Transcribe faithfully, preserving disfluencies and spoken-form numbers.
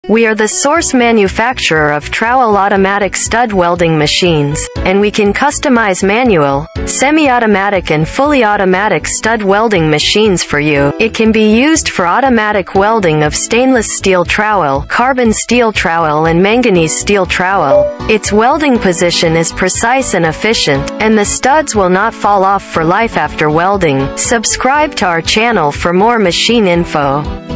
We are the source manufacturer of Trowel automatic stud welding machines, and we can customize manual, semi-automatic and fully automatic stud welding machines for you. It can be used for automatic welding of stainless steel trowel, carbon steel trowel and manganese steel trowel. Its welding position is precise and efficient, and the studs will not fall off for life after welding. Subscribe to our channel for more machine info.